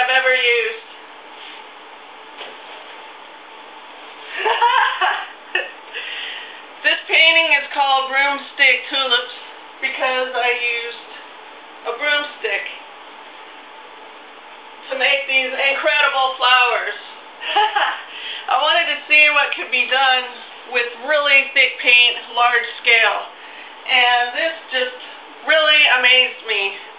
I've ever used. This painting is called Broomstick Tulips because I used a broomstick to make these incredible flowers. I wanted to see what could be done with really thick paint, large scale, and this just really amazed me.